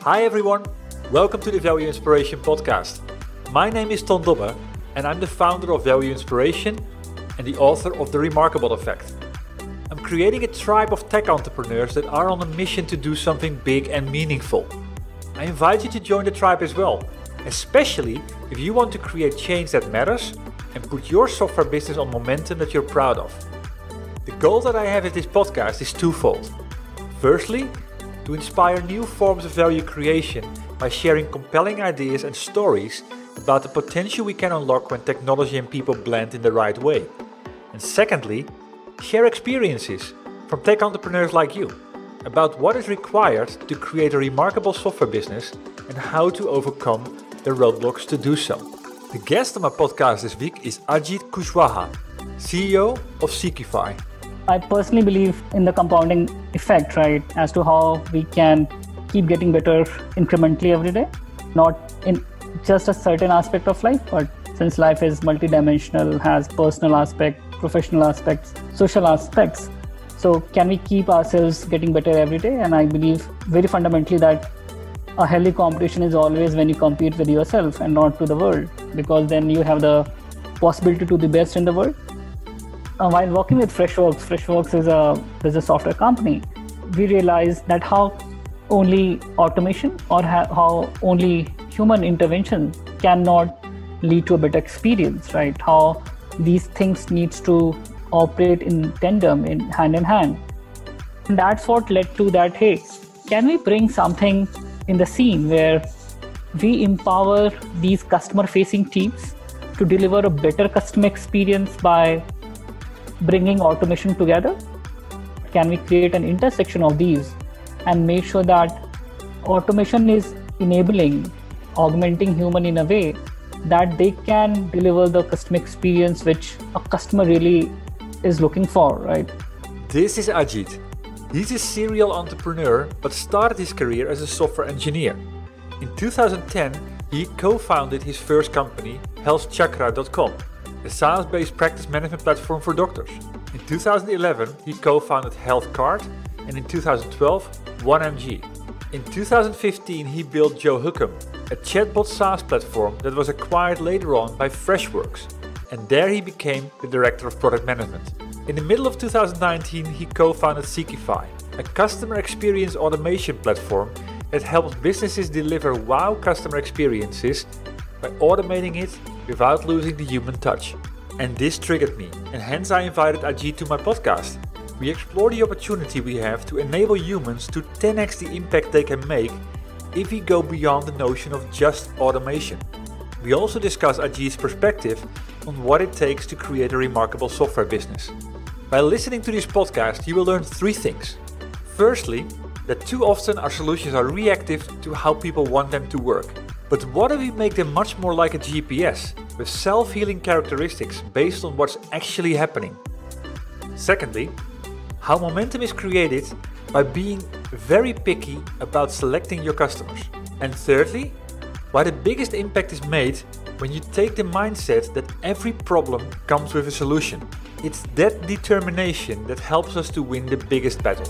Hi everyone, welcome to the Value Inspiration podcast. My name is Ton Dobbe and I'm the founder of Value Inspiration and the author of The Remarkable Effect. I'm creating a tribe of tech entrepreneurs that are on a mission to do something big and meaningful. I invite you to join the tribe as well, especially if you want to create change that matters and put your software business on momentum that you're proud of. The goal that I have with this podcast is twofold. Firstly, to inspire new forms of value creation by sharing compelling ideas and stories about the potential we can unlock when technology and people blend in the right way. And secondly, share experiences from tech entrepreneurs like you about what is required to create a remarkable software business and how to overcome the roadblocks to do so. The guest on my podcast this week is Ajit Kushwaha, CEO of Seekify. I personally believe in the compounding effect, right, as to how we can keep getting better incrementally every day, not in just a certain aspect of life, but since life is multidimensional, has personal aspect, professional aspects, social aspects. So can we keep ourselves getting better every day? And I believe very fundamentally that a healthy competition is always when you compete with yourself and not to the world, because then you have the possibility to be best in the world. While working with Freshworks is a software company, we realized that how only automation or how only human intervention cannot lead to a better experience, right? How these things needs to operate in tandem, in hand. And that's what led to that, hey, can we bring something in the scene where we empower these customer-facing teams to deliver a better customer experience by bringing automation together? Can we create an intersection of these and make sure that automation is enabling, augmenting human in a way that they can deliver the customer experience which a customer really is looking for, right? This is Ajit. He's a serial entrepreneur but started his career as a software engineer. In 2010, he co-founded his first company, healthchakra.com, a SaaS-based practice management platform for doctors. In 2011, he co-founded HealthCard, and in 2012, 1MG. In 2015, he built Joe Hookem, a chatbot SaaS platform that was acquired later on by Freshworks, and there he became the Director of Product Management. In the middle of 2019, he co-founded Seekify, a customer experience automation platform that helps businesses deliver wow customer experiences by automating it without losing the human touch. And this triggered me, and hence I invited Ajit to my podcast. We explore the opportunity we have to enable humans to 10x the impact they can make if we go beyond the notion of just automation. We also discuss Ajit's perspective on what it takes to create a remarkable software business. By listening to this podcast, you will learn three things. Firstly, that too often our solutions are reactive to how people want them to work. But what if we make them much more like a GPS, with self-healing characteristics based on what's actually happening? Secondly, how momentum is created by being very picky about selecting your customers. And thirdly, why the biggest impact is made when you take the mindset that every problem comes with a solution. It's that determination that helps us to win the biggest battles.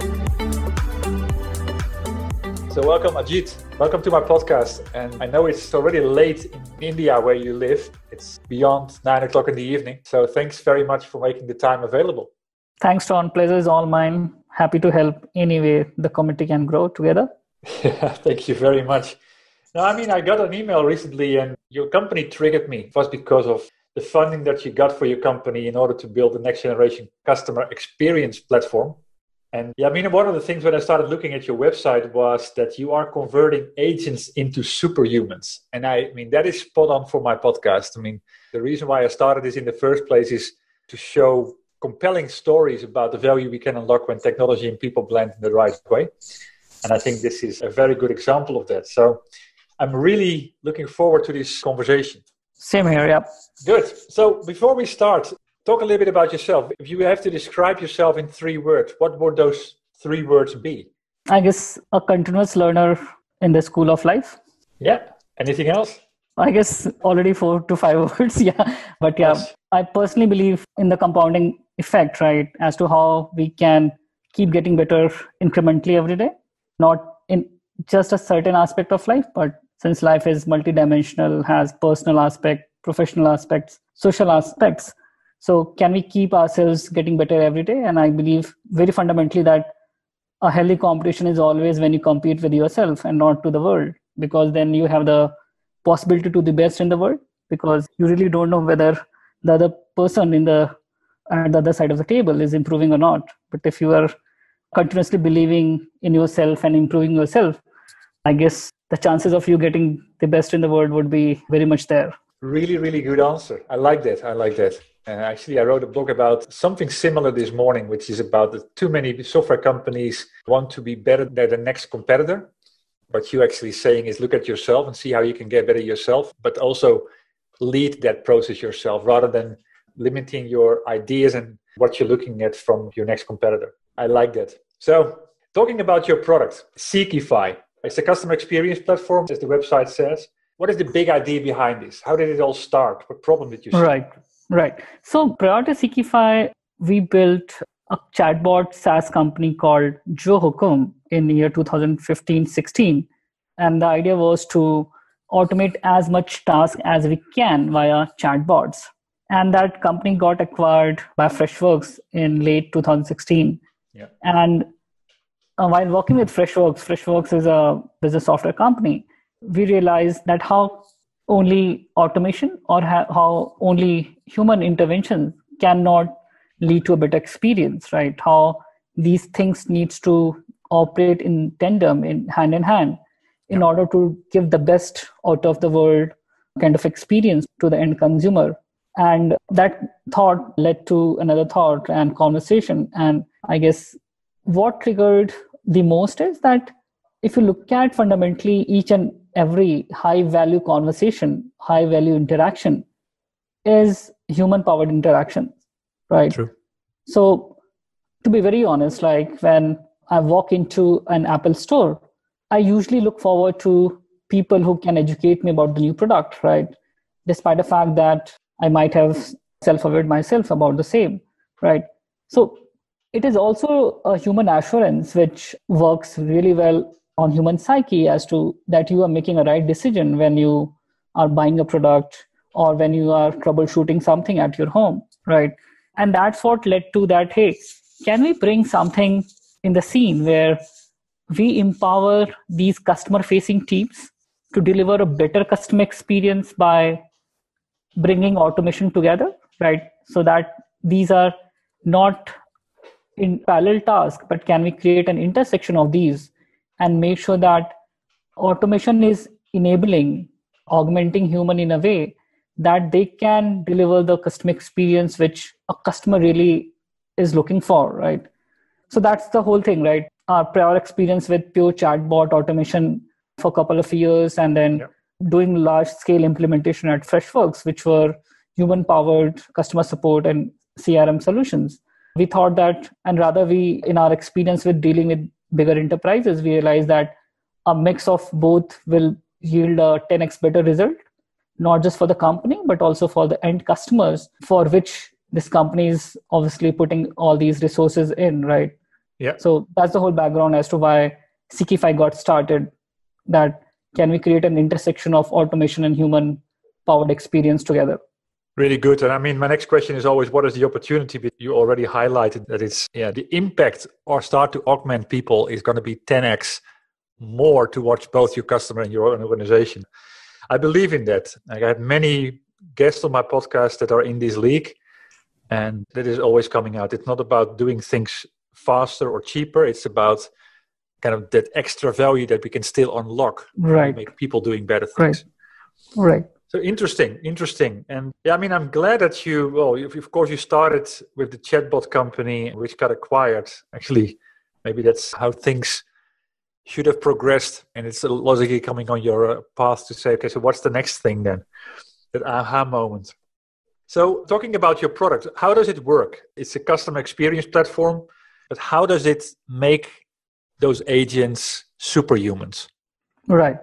So welcome Ajit, welcome to my podcast. And I know it's already late in India where you live. It's beyond 9 o'clock in the evening. So thanks very much for making the time available. Thanks, Ton. Pleasure is all mine. Happy to help any way the community can grow together. Thank you very much. Now, I got an email recently and your company triggered me. It was because of the funding that you got for your company in order to build the next generation customer experience platform. And one of the things when I started looking at your website was that you are converting agents into superhumans. And that is spot on for my podcast. The reason why I started this in the first place is to show compelling stories about the value we can unlock when technology and people blend in the right way. And I think this is a very good example of that. So I'm really looking forward to this conversation. Same here, yeah. Good. So before we start, talk a little bit about yourself. If you have to describe yourself in 3 words, what would those 3 words be? I guess a continuous learner in the school of life. Yeah. Anything else? I guess already 4 to 5 words, yeah. But yeah, yes. I personally believe in the compounding effect, right? As to how we can keep getting better incrementally every day, not in just a certain aspect of life, but since life is multidimensional, has personal aspect, professional aspects, social aspects. So can we keep ourselves getting better every day? And I believe very fundamentally that a healthy competition is always when you compete with yourself and not to the world, because then you have the possibility to be best in the world, because you really don't know whether the other person at the other side of the table is improving or not. But if you are continuously believing in yourself and improving yourself, I guess the chances of you getting the best in the world would be very much there. Really, really good answer. I like that. I like that. Actually, I wrote a blog about something similar this morning, which is about that too many software companies want to be better than the next competitor. What you actually saying is look at yourself and see how you can get better yourself, but also lead that process yourself rather than limiting your ideas and what you're looking at from your next competitor. I like that. So talking about your product, Seekify, it's a customer experience platform, as the website says. What is the big idea behind this? How did it all start? What problem did you see? Right. So prior to Seekify, we built a chatbot SaaS company called JoHukum in the year 2015-16. And the idea was to automate as much task as we can via chatbots. And that company got acquired by Freshworks in late 2016. Yeah. And while working with Freshworks is a business software company, we realized that how only automation or how only human intervention cannot lead to a better experience, right? How these things needs to operate in tandem, in hand, in order to give the best out of the world kind of experience to the end consumer. And that thought led to another thought and conversation. And I guess what triggered the most is that if you look at fundamentally each and every high value conversation, high value interaction is human powered interaction, right? True. So to be very honest, like when I walk into an Apple store, I usually look forward to people who can educate me about the new product, right? Despite the fact that I might have self-aware myself about the same, right? So it is also a human assurance which works really well on human psyche as to that you are making a right decision when you are buying a product or when you are troubleshooting something at your home, right? And that's what led to that, hey, can we bring something in the scene where we empower these customer-facing teams to deliver a better customer experience by bringing automation together, right? So that these are not in parallel tasks, but can we create an intersection of these and make sure that automation is enabling, augmenting human in a way that they can deliver the customer experience which a customer really is looking for, right? So that's the whole thing, right? Our prior experience with pure chatbot automation for a couple of years and then doing large scale implementation at Freshworks, which were human powered customer support and CRM solutions. We thought that, and rather we, in our experience with dealing with bigger enterprises, we realized that a mix of both will yield a 10x better result, not just for the company, but also for the end customers for which this company is obviously putting all these resources in, right? Yeah. So that's the whole background as to why Seekify got started, that can we create an intersection of automation and human powered experience together? Really good. And I mean, my next question is always, what is the opportunity? But you already highlighted that it's, the impact or start to augment people is going to be 10x more towards both your customer and your own organization. I believe in that. I had many guests on my podcast that are in this league, and that is always coming out. It's not about doing things faster or cheaper. It's about kind of that extra value that we can still unlock. Right. Make people doing better things. Right. So interesting. And yeah, I mean, I'm glad that of course you started with the chatbot company, which got acquired. Actually, maybe that's how things should have progressed. And it's logically coming on your path to say, okay, so what's the next thing then? That aha moment. So talking about your product, how does it work? It's a customer experience platform, but how does it make those agents superhumans? Right.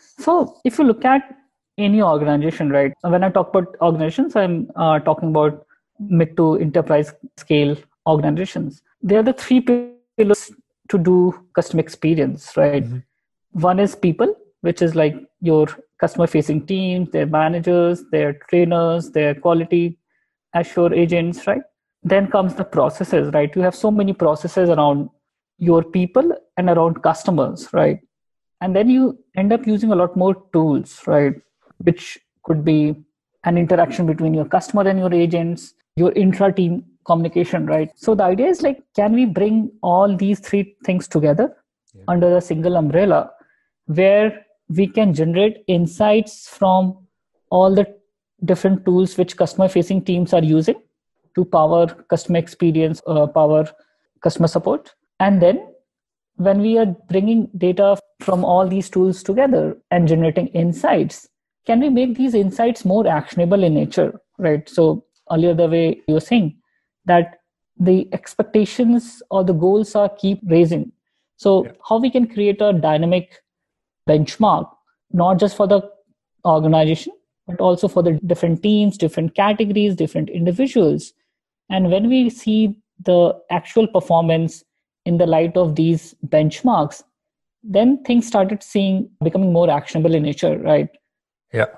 So if you look at any organization, right? When I talk about organizations, I'm talking about mid to enterprise scale organizations. They are the three pillars to do customer experience, right? Mm-hmm. One is people, which is like your customer facing teams, their managers, their trainers, their quality assure agents, right? Then comes the processes, right? You have so many processes around your people and around customers, right? And then you end up using a lot more tools, right? Which could be an interaction between your customer and your agents, your intra-team communication, right? So the idea is like, can we bring all these three things together under a single umbrella where we can generate insights from all the different tools which customer facing teams are using to power customer experience, power customer support. And then when we are bringing data from all these tools together and generating insights, can we make these insights more actionable in nature, right? So earlier, the way you were saying that the expectations or the goals are keep raising. So how we can create a dynamic benchmark, not just for the organization, but also for the different teams, different categories, different individuals. And when we see the actual performance in the light of these benchmarks, then things started becoming more actionable in nature, right? Yeah.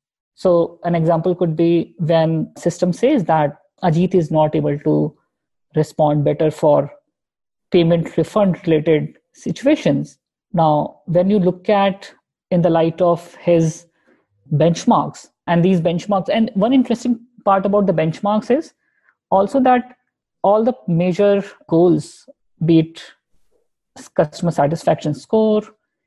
So an example could be when system says that Ajit is not able to respond better for payment refund related situations. Now, when you look at in the light of his benchmarks and these benchmarks, and one interesting part about the benchmarks is also that all the major goals, be it customer satisfaction score,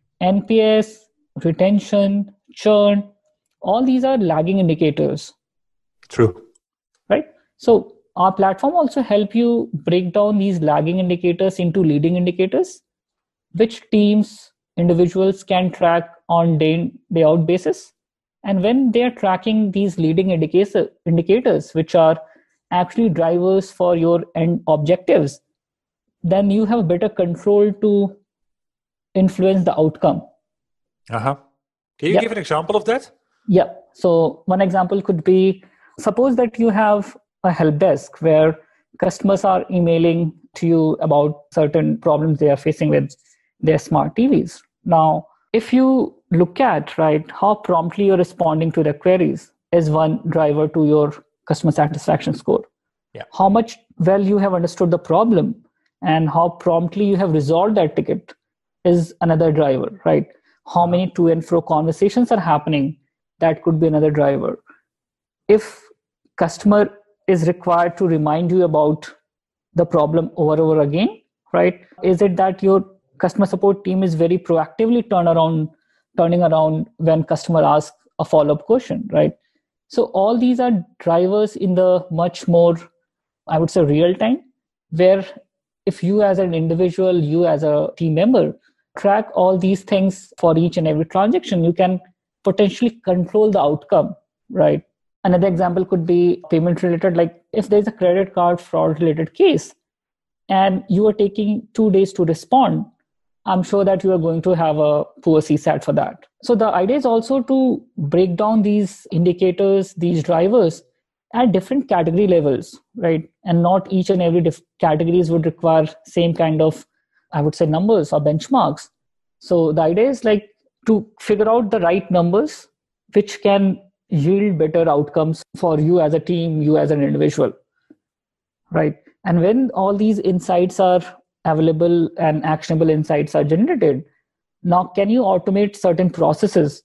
NPS, retention, churn, all these are lagging indicators. True. Right? So our platform also help you break down these lagging indicators into leading indicators, which teams, individuals can track on day out basis. And when they are tracking these leading indicators, which are actually drivers for your end objectives, then you have better control to influence the outcome. Can you give an example of that? Yeah. So one example could be, suppose that you have a help desk where customers are emailing to you about certain problems they are facing with their smart TVs. Now, if you look at, right, how promptly you're responding to their queries is one driver to your customer satisfaction score. Yeah. How much well you have understood the problem and how promptly you have resolved that ticket is another driver, right? How many to and fro conversations are happening, that could be another driver. If customer is required to remind you about the problem over and over again, right? Is it that your customer support team is very proactively turning around when customer asks a follow-up question, right? So all these are drivers in the much more, I would say, real time, where if you as an individual, you as a team member, track all these things for each and every transaction, you can potentially control the outcome, right? Another example could be payment related, like if there's a credit card fraud related case and you are taking 2 days to respond, I'm sure that you are going to have a poor CSAT for that. So the idea is also to break down these indicators, these drivers at different category levels, right? And not each and every categories would require same kind of, I would say, numbers or benchmarks. So the idea is like to figure out the right numbers, which can yield better outcomes for you as a team, you as an individual, right? And when all these insights are available and actionable insights are generated, now can you automate certain processes,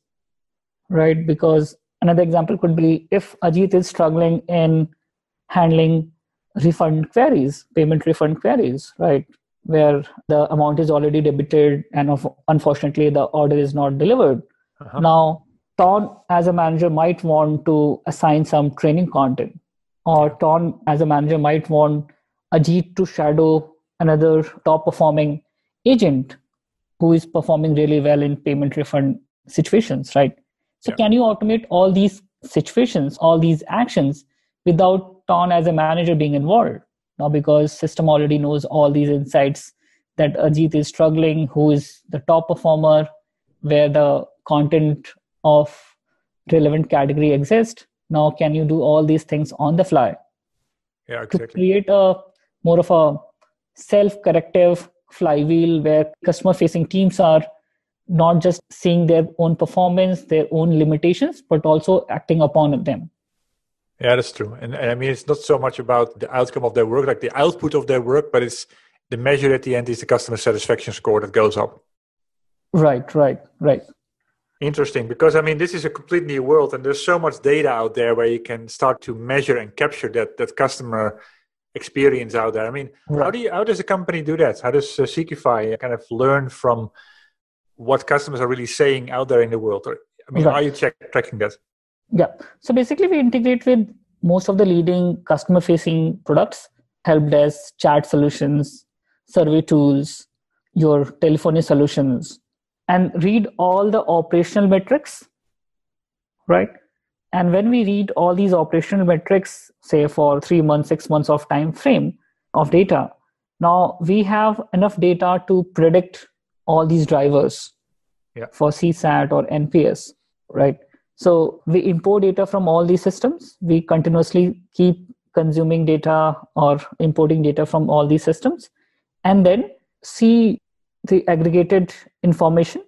right? Because another example could be if Ajit is struggling in handling refund queries, payment refund queries, right? Where the amount is already debited and unfortunately the order is not delivered. Now, Ton as a manager might want to assign some training content, or Ton as a manager might want Ajit to shadow another top performing agent who is performing really well in payment refund situations, right? So can you automate all these situations, all these actions without Ton as a manager being involved? Now, because system already knows all these insights that Ajit is struggling, who is the top performer, where the content of relevant category exists. Now, can you do all these things on the fly? Yeah, exactly. To create a more of a self-corrective flywheel where customer-facing teams are not just seeing their own performance, their own limitations, but also acting upon them. Yeah, that's true. And I mean, it's not so much about the outcome of their work, like the output of their work, but it's the measure at the end is the customer satisfaction score that goes up. Right. Interesting, because I mean, this is a complete new world, and there's so much data out there where you can start to measure and capture that customer experience out there. I mean, right. how does a company do that? How does Seekify kind of learn from what customers are really saying out there in the world? Or, I mean, are you tracking that? Yeah. So basically, we integrate with most of the leading customer-facing products, help desk, chat solutions, survey tools, your telephony solutions, and read all the operational metrics, right? And when we read all these operational metrics, say for 3 months, 6 months of time frame of data, now we have enough data to predict all these drivers for CSAT or NPS, right? So we import data from all these systems. We continuously keep consuming data or importing data from all these systems, and then see the aggregated information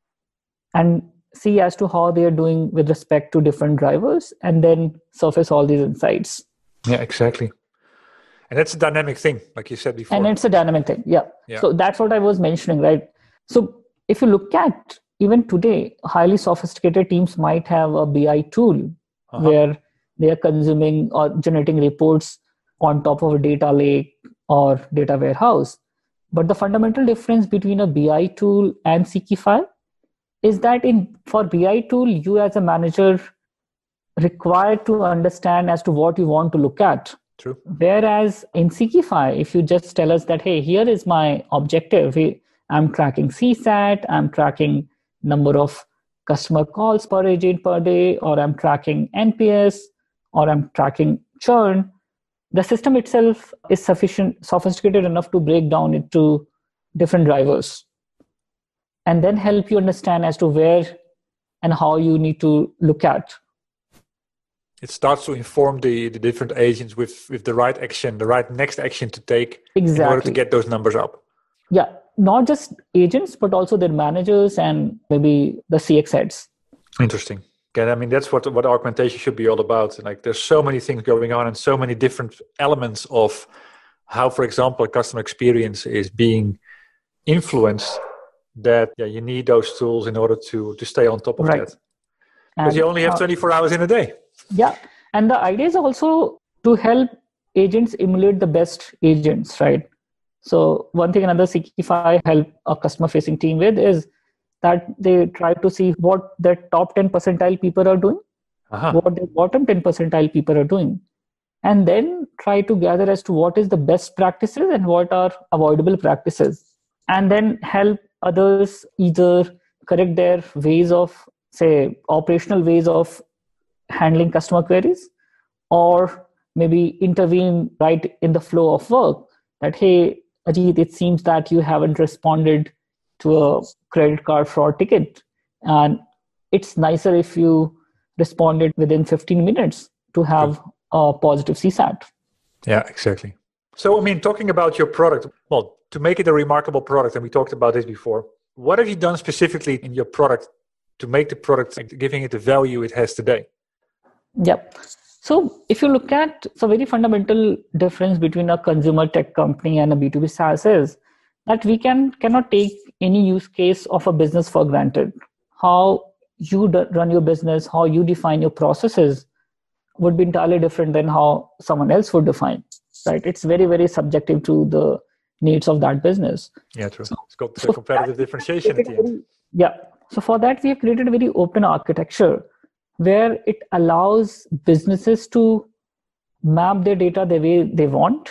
and see as to how they are doing with respect to different drivers, and then surface all these insights. Yeah, exactly. And that's a dynamic thing, like you said before. And it's a dynamic thing, yeah. So that's what I was mentioning, right? So if you look at even today, highly sophisticated teams might have a BI tool where they are consuming or generating reports on top of a data lake or data warehouse. But the fundamental difference between a BI tool and Seekify is that for BI tool, you as a manager required to understand as to what you want to look at. True. Whereas in Seekify, if you just tell us that, hey, here is my objective. I'm tracking CSAT, I'm tracking number of customer calls per agent per day, or I'm tracking NPS, or I'm tracking churn. The system itself is sophisticated enough to break down into different drivers and then help you understand as to where and how you need to look at. It starts to inform the different agents with the right action, the right next action to take in order to get those numbers up. Yeah, not just agents, but also their managers and maybe the CX heads. Interesting. Okay, I mean, that's what augmentation should be all about. Like, there's so many things going on and so many different elements of how, for example, a customer experience is being influenced that you need those tools in order to stay on top of that. Because you only have 24 hours in a day. Yeah. And the idea is also to help agents emulate the best agents, right? So one thing another Seekify help a customer-facing team with is that they try to see what the top 10 percentile people are doing, what the bottom 10 percentile people are doing, and then try to gather as to what is the best practices and what are avoidable practices, and then help others either correct their ways of, say, operational ways of handling customer queries, or maybe intervene right in the flow of work that, hey, Ajit, it seems that you haven't responded to a credit card fraud ticket. And it's nicer if you responded within 15 minutes to have a positive CSAT. Yeah, exactly. So, I mean, talking about your product, well, to make it a remarkable product, and we talked about this before, what have you done specifically in your product to make the product, giving it the value it has today? Yep. So if you look at the very fundamental difference between a consumer tech company and a B2B SaaS is that we cannot take any use case of a business for granted. How you run your business, how you define your processes would be entirely different than how someone else would define, right? It's very, very subjective to the needs of that business. Yeah, true. It's got the competitive differentiation at the end. Yeah. So for that, we have created a very open architecture where it allows businesses to map their data the way they want,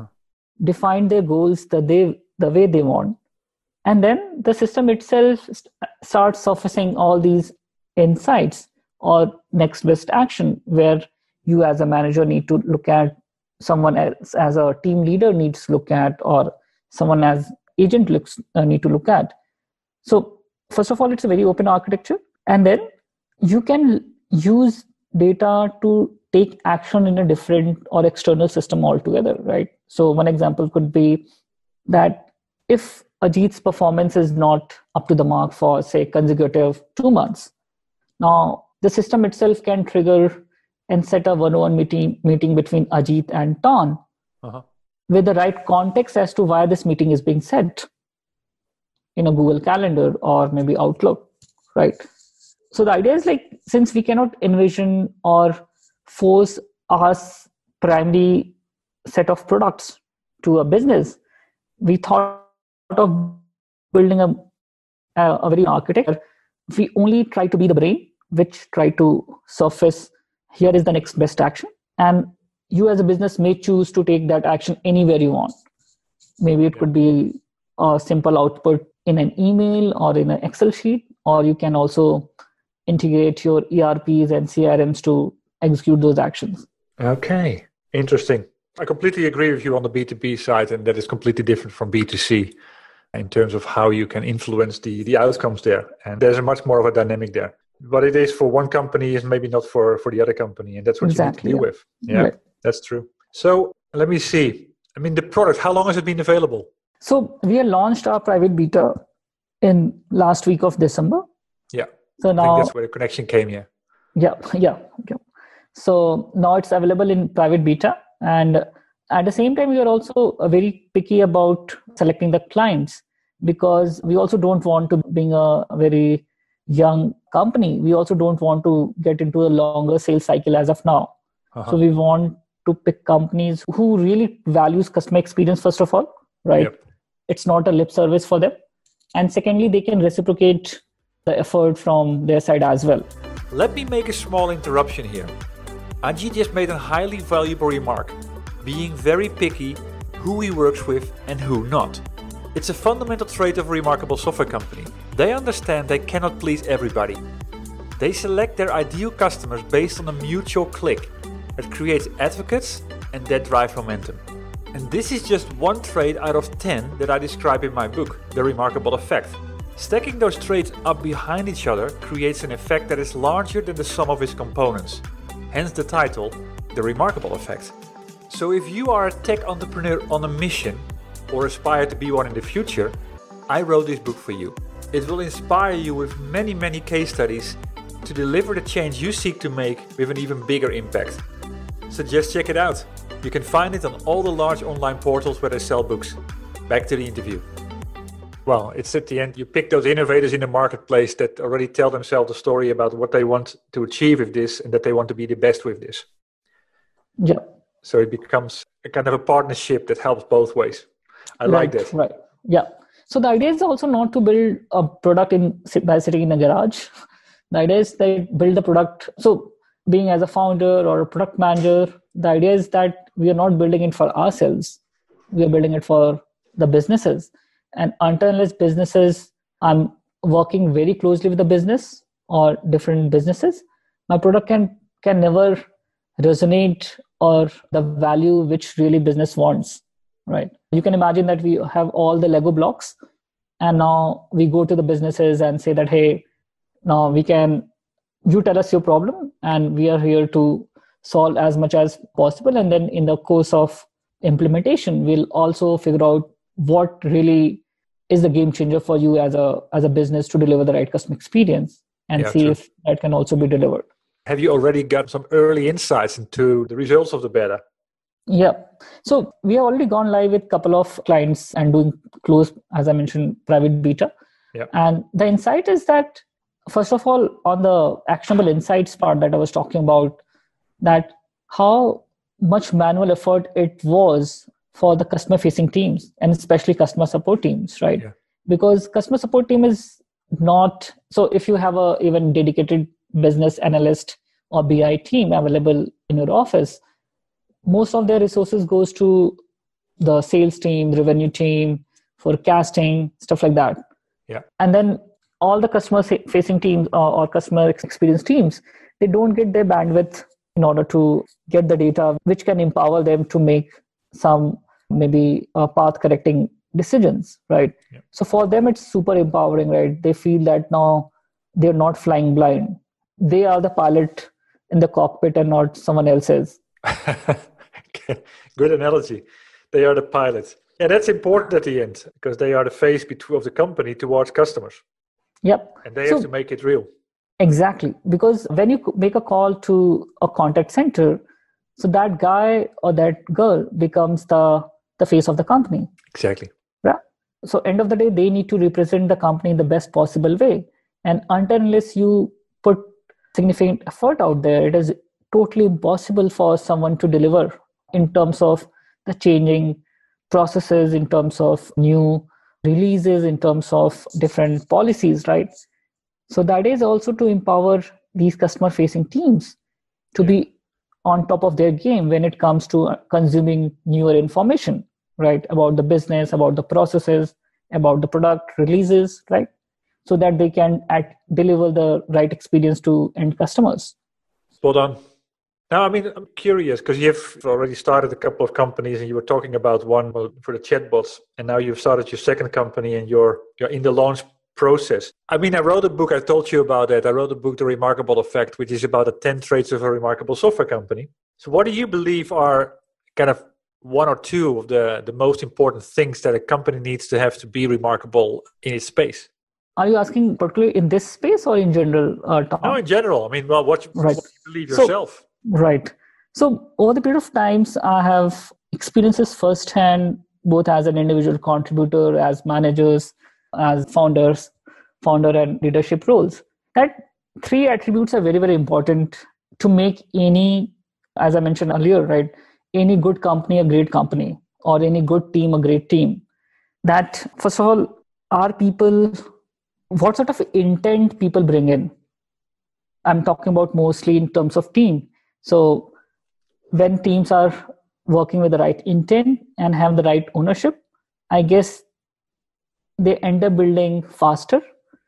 define their goals the way they want, and then the system itself starts surfacing all these insights or next best action, where you as a manager need to look at, someone else as a team leader needs to look at, or someone as agent need to look at. So first of all, it's a very open architecture, and then you can use data to take action in a different or external system altogether, right? So one example could be that if Ajit's performance is not up to the mark for, say, consecutive 2 months, now the system itself can trigger and set a one-on-one meeting between Ajit and Ton with the right context as to why this meeting is being set in a Google Calendar or maybe Outlook, right? So the idea is like, since we cannot envision or force our primary set of products to a business, we thought of building a very architecture. We only try to be the brain, which try to surface, here is the next best action. And you as a business may choose to take that action anywhere you want. Maybe it could be a simple output in an email or in an Excel sheet, or you can also integrate your ERPs and CRMs to execute those actions. Okay, interesting. I completely agree with you on the B2B side, and that is completely different from B2C in terms of how you can influence the outcomes there. And there's a much more of a dynamic there. What it is for one company is maybe not for the other company, and that's what you need to deal with. Yeah, right. That's true. So let me see. I mean, the product, how long has it been available? So we launched our private beta in last week of December. Yeah. So now I think that's where the connection came here. Yeah. So now it's available in private beta. And at the same time, we are also very picky about selecting the clients, because we also don't want to, being a very young company, we also don't want to get into a longer sales cycle as of now. So we want to pick companies who really values customer experience, first of all, right? Yep. It's not a lip service for them. And secondly, they can reciprocate the effort from their side as well. Let me make a small interruption here. Ajit just made a highly valuable remark, being very picky who he works with and who not. It's a fundamental trait of a remarkable software company. They understand they cannot please everybody. They select their ideal customers based on a mutual click that creates advocates and that drive momentum. And this is just one trait out of 10 that I describe in my book, The Remarkable Effect. Stacking those traits up behind each other creates an effect that is larger than the sum of its components. Hence the title, The Remarkable Effect. So if you are a tech entrepreneur on a mission or aspire to be one in the future, I wrote this book for you. It will inspire you with many case studies to deliver the change you seek to make with an even bigger impact. So just check it out. You can find it on all the large online portals where they sell books. Back to the interview. Well, it's at the end. You pick those innovators in the marketplace that already tell themselves a story about what they want to achieve with this and that they want to be the best with this. Yeah. So it becomes a kind of a partnership that helps both ways. I like that. Right. Yeah. So the idea is also not to build a product by sitting in a garage. The idea is that build the product. So being as a founder or a product manager, the idea is that we are not building it for ourselves. We are building it for the businesses. And unless businesses, I'm working very closely with the business or different businesses, my product can never resonate or the value which really business wants, right? You can imagine that we have all the Lego blocks and now we go to the businesses and say that, hey, now you tell us your problem and we are here to solve as much as possible. And then in the course of implementation, we'll also figure out what really is the game changer for you as a business to deliver the right customer experience and see if that can also be delivered. Have you already got some early insights into the results of the beta? Yeah. So we have already gone live with a couple of clients and doing close, as I mentioned, private beta. Yeah. And the insight is that, first of all, on the actionable insights part that I was talking about, that how much manual effort it was for the customer facing teams and especially customer support teams, right? Yeah. Because customer support team is not, so if you have a even dedicated business analyst or BI team available in your office, most of their resources goes to the sales team, revenue team, forecasting, stuff like that. Yeah. And then all the customer facing teams or customer experience teams, they don't get their bandwidth in order to get the data, which can empower them to make some maybe path correcting decisions, right? Yeah. So for them, it's super empowering, right? They feel that now they're not flying blind. They are the pilot in the cockpit and not someone else's. Good analogy. They are the pilots. Yeah, that's important at the end because they are the face of the company towards customers. Yep. And they have to make it real. Exactly. Because when you make a call to a contact center, so that guy or that girl becomes the face of the company. Exactly. Yeah. So end of the day, they need to represent the company in the best possible way. And unless you put significant effort out there, it is totally impossible for someone to deliver in terms of the changing processes, in terms of new releases, in terms of different policies, right? So that is also to empower these customer facing teams to be on top of their game when it comes to consuming newer information, right? About the business, about the processes, about the product releases, right? So that they can deliver the right experience to end customers. Spot on. Now, I mean, I'm curious because you've already started a couple of companies and you were talking about one for the chatbots, and now you've started your second company and you're in the launch process. I mean, I wrote a book, I told you about that. I wrote a book, The Remarkable Effect, which is about the 10 traits of a remarkable software company. So what do you believe are kind of one or two of the most important things that a company needs to have to be remarkable in its space? Are you asking particularly in this space or in general, Tom? No, in general. I mean, well, what you believe yourself. Right. So over the period of times, I have experiences firsthand, both as an individual contributor, as managers, as founder and leadership roles. That three attributes are very, very important to make any, as I mentioned earlier, right, any good company a great company, or any good team a great team. That, first of all, are people, what sort of intent people bring in? I'm talking about mostly in terms of team. So when teams are working with the right intent and have the right ownership, I guess they end up building faster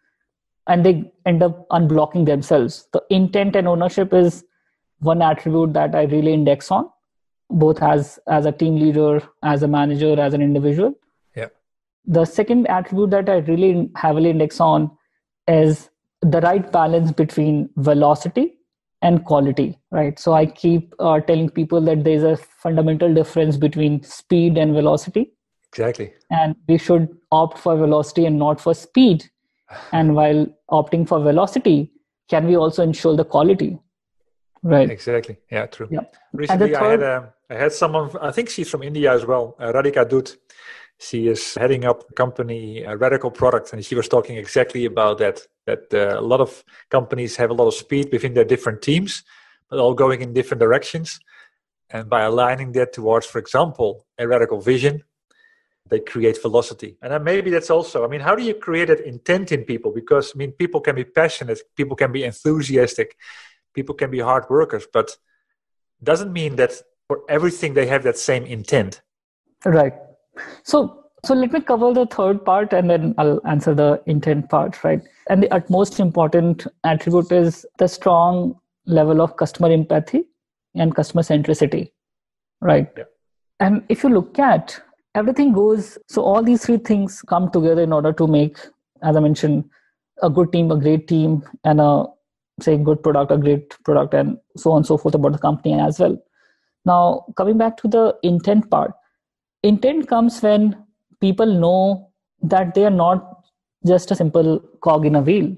and they end up unblocking themselves. The intent and ownership is one attribute that I really index on, both as a team leader, as a manager, as an individual. Yeah. The second attribute that I really heavily index on is the right balance between velocity and quality, right? So I keep telling people that there's a fundamental difference between speed and velocity. Exactly. And we should opt for velocity and not for speed. And while opting for velocity, can we also ensure the quality? Right. Exactly. Yeah, true. Yeah. Recently, I had someone, I think she's from India as well, Radhika Dut. She is heading up a company, Radical Products, and she was talking exactly about that a lot of companies have a lot of speed within their different teams, but all going in different directions. And by aligning that towards, for example, a radical vision, they create velocity. And then maybe that's also, I mean, how do you create that intent in people? Because, I mean, people can be passionate, people can be enthusiastic, people can be hard workers, but doesn't mean that for everything they have that same intent. Right. So let me cover the third part and then I'll answer the intent part, right? And the utmost important attribute is the strong level of customer empathy and customer centricity, right? Yeah. And if you look at everything goes, so all these three things come together in order to make, as I mentioned, a good team, a great team, and a good product, a great product, and so on and so forth about the company as well. Now, coming back to the intent part, intent comes when people know that they are not just a simple cog in a wheel,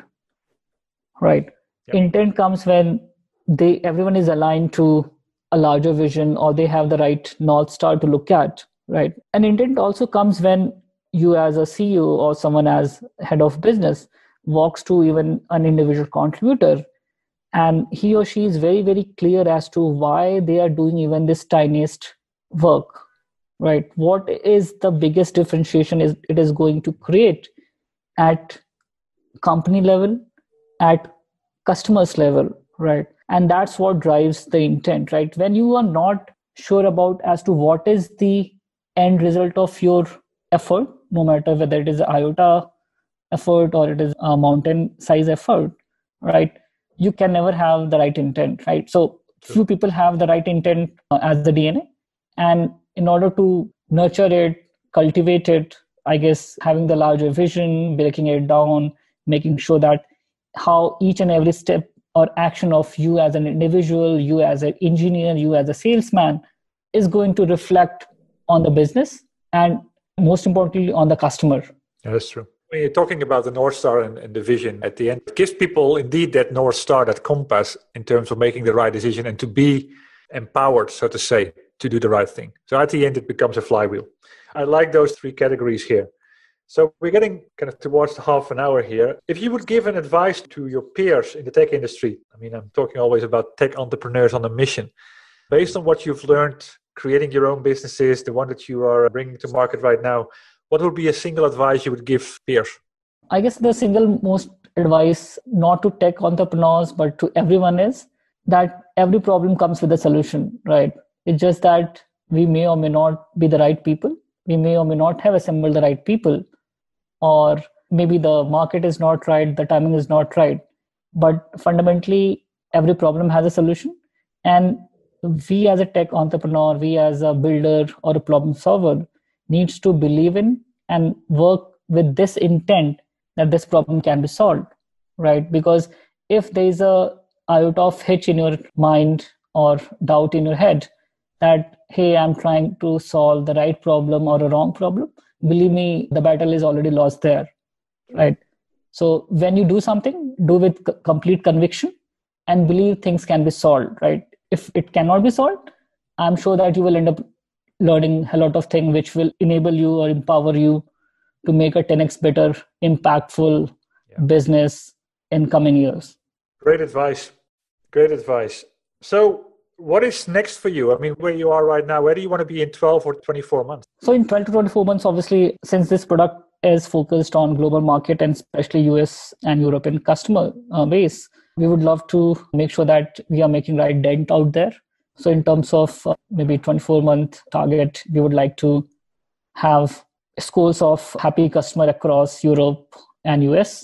right? Yep. Intent comes when everyone is aligned to a larger vision, or they have the right North Star to look at, right? And intent also comes when you as a CEO or someone as head of business walks to even an individual contributor, and he or she is very, very clear as to why they are doing even this tiniest work, right? What is the biggest differentiation it is going to create at company level, at customers level, right? And that's what drives the intent, right? When you are not sure about as to what is the end result of your effort, no matter whether it is an iota effort or it is a mountain size effort, right? You can never have the right intent, right? So few people have the right intent as the DNA. And in order to nurture it, cultivate it, I guess having the larger vision, breaking it down, making sure that how each and every step or action of you as an individual, you as an engineer, you as a salesman is going to reflect on the business and most importantly on the customer. Yeah, that's true. When you're talking about the North Star and the vision at the end, it gives people indeed that North Star, that compass in terms of making the right decision and to be empowered, so to say, to do the right thing. So at the end, it becomes a flywheel. I like those three categories here. So we're getting kind of towards the half an hour here. If you would give an advice to your peers in the tech industry, I mean, I'm talking always about tech entrepreneurs on a mission, based on what you've learned, creating your own businesses, the one that you are bringing to market right now, what would be a single advice you would give peers? I guess the single most advice, not to tech entrepreneurs, but to everyone is that every problem comes with a solution, right? It's just that we may or may not be the right people. We may or may not have assembled the right people, or maybe the market is not right, the timing is not right. But fundamentally, every problem has a solution. And we as a tech entrepreneur, we as a builder or a problem solver needs to believe in and work with this intent that this problem can be solved, right? Because if there is a iota of hitch in your mind or doubt in your head that, hey, I'm trying to solve the right problem or a wrong problem, believe me, the battle is already lost there, right? So when you do something, do with complete conviction and believe things can be solved, right? If it cannot be solved, I'm sure that you will end up learning a lot of things which will enable you or empower you to make a 10x better, impactful business in coming years. Great advice. Great advice. So what is next for you? I mean, where you are right now, where do you want to be in 12 or 24 months? So in 12 to 24 months, obviously, since this product is focused on global market and especially US and European customer base, we would love to make sure that we are making right dent out there. So in terms of maybe 24-month target, we would like to have scores of happy customer across Europe and US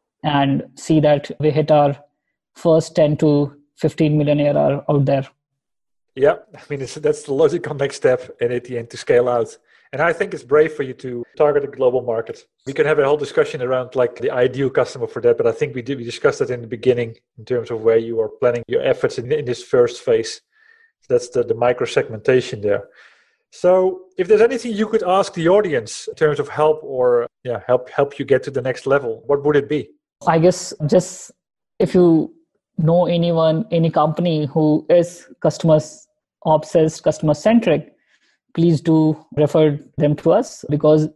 and see that we hit our first 10 to 15 million ARR out there. Yeah, I mean, that's the logical next step and at the end to scale out. And I think it's brave for you to target a global market. We can have a whole discussion around like the ideal customer for that, but I think we discussed that in the beginning in terms of where you are planning your efforts in this first phase. That's the micro segmentation there. So if there's anything you could ask the audience in terms of help or help you get to the next level, what would it be? I guess just if you know anyone, any company who is customers obsessed, customer centric, please do refer them to us, because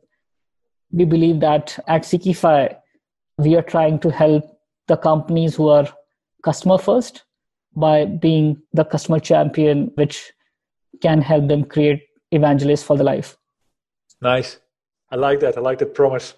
we believe that at Seekify, we are trying to help the companies who are customer first by being the customer champion, which can help them create evangelists for the life. Nice. I like that. I like that promise.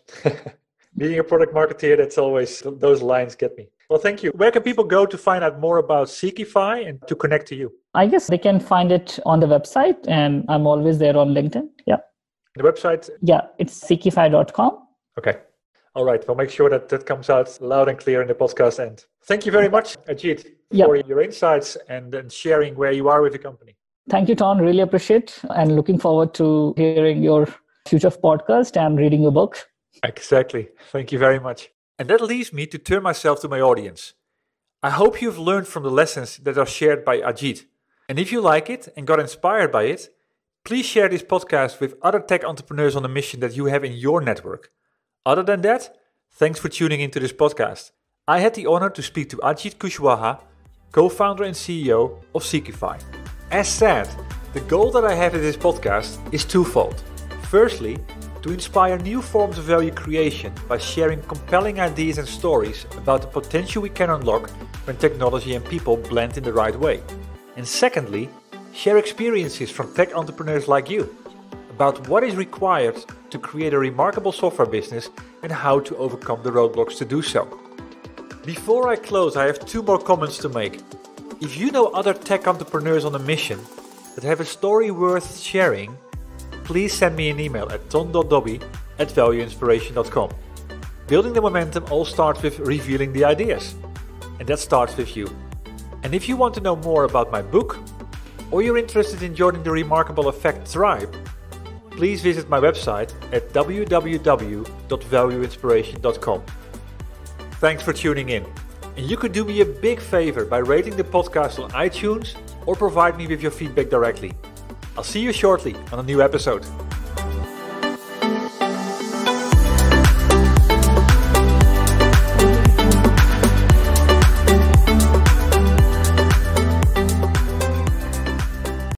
Being a product marketeer, that's always, those lines get me. Well, thank you. Where can people go to find out more about Seekify and to connect to you? I guess they can find it on the website, and I'm always there on LinkedIn. Yeah. The website? Yeah, it's seekify.com. Okay. All right. We'll make sure that comes out loud and clear in the podcast end. Thank you very much, Ajit, for your insights and sharing where you are with the company. Thank you, Ton. Really appreciate and looking forward to hearing your future podcast and reading your book. Exactly. Thank you very much. And that leaves me to turn myself to my audience. I hope you've learned from the lessons that are shared by Ajit. And if you like it and got inspired by it, please share this podcast with other tech entrepreneurs on a mission that you have in your network. Other than that, thanks for tuning into this podcast. I had the honor to speak to Ajit Kushwaha, co-founder and CEO of Seekify. As said, the goal that I have in this podcast is twofold. Firstly, to inspire new forms of value creation by sharing compelling ideas and stories about the potential we can unlock when technology and people blend in the right way. And secondly, share experiences from tech entrepreneurs like you about what is required to create a remarkable software business and how to overcome the roadblocks to do so. Before I close, I have 2 more comments to make. If you know other tech entrepreneurs on a mission that have a story worth sharing, please send me an email at ton.dobby@valueinspiration.com. Building the momentum all starts with revealing the ideas. And that starts with you. And if you want to know more about my book, or you're interested in joining the Remarkable Effect tribe, please visit my website at www.valueinspiration.com. Thanks for tuning in. And you could do me a big favor by rating the podcast on iTunes or provide me with your feedback directly. I'll see you shortly on a new episode.